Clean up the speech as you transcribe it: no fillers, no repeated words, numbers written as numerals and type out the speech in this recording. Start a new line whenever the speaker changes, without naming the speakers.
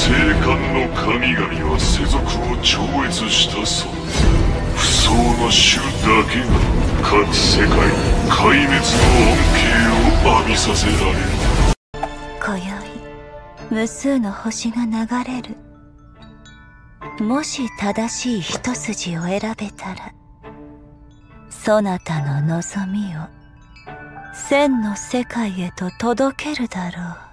聖観の神々は世俗を超越したそう。不相の種だけが各世界に壊滅の恩恵を浴びさせられる。
今宵無数の星が流れる。もし正しい一筋を選べたら、そなたの望みを千の世界へと届けるだろう。